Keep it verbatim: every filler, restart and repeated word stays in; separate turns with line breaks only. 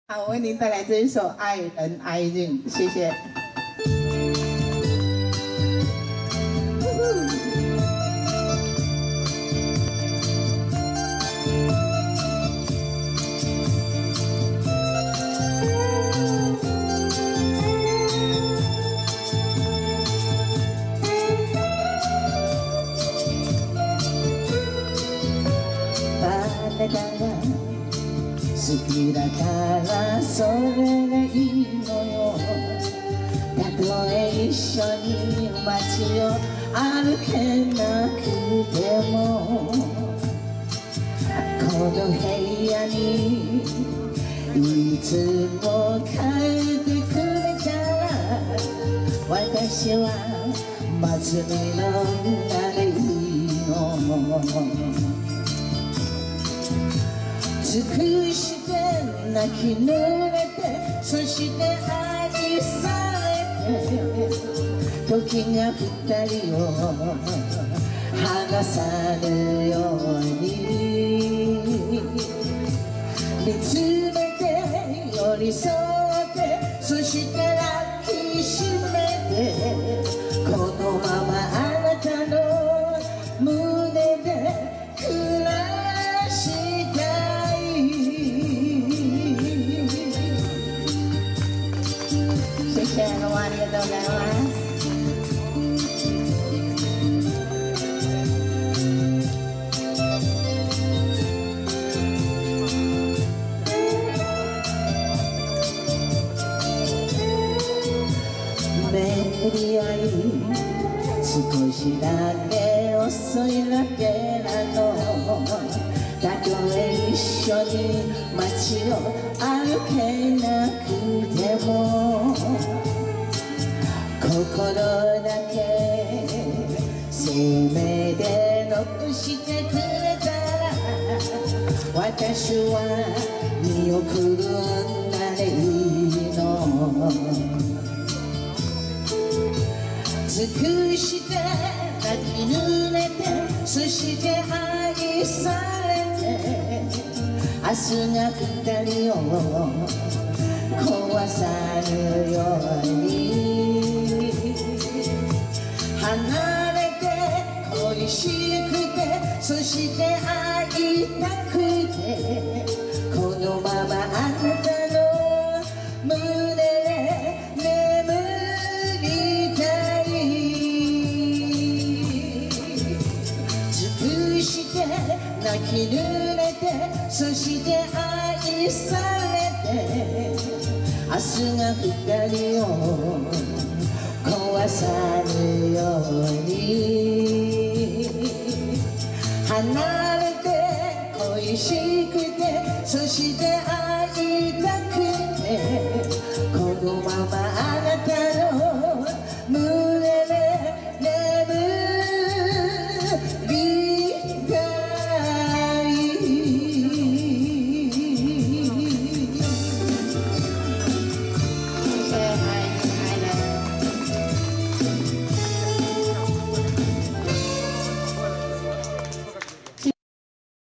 好，我为您带来这一首《爱人爱人》，谢谢。誰かが好きだからそれがいいのよ。たとえ一緒に街を歩けなくてもこの部屋にいつも帰ってくれたら私は祭りの女でいいの。尽くして泣き濡れてそして愛されて時が二人を離さぬように見つめて寄り添ってそして抱きしめてこのままあなたの胸で暮らしたい。谢谢，どうもありがとうございます。巡り合い少しだけ遅いだけなの。たとえ一緒に街を歩けなくても心だけせめて残してくれたら私は見送る女でいいの。尽くして泣き濡れてそして愛されて明日が二人を壊さぬように離れて恋しくてそして会いたくてこのままあなたの胸で眠りたい。尽くして泣き濡れてそして愛されて明日が二人を壊さぬように離れて恋しくてそして会いたくてこのままあなたの